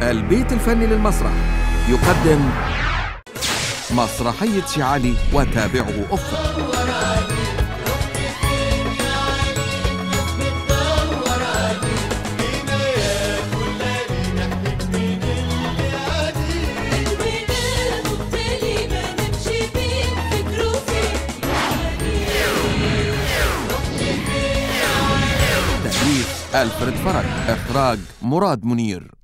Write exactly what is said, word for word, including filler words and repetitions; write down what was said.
البيت الفني للمسرح يقدم مسرحية شعالي وتابعه أفا. تأليف ألفريد فرج، إخراج مراد منير.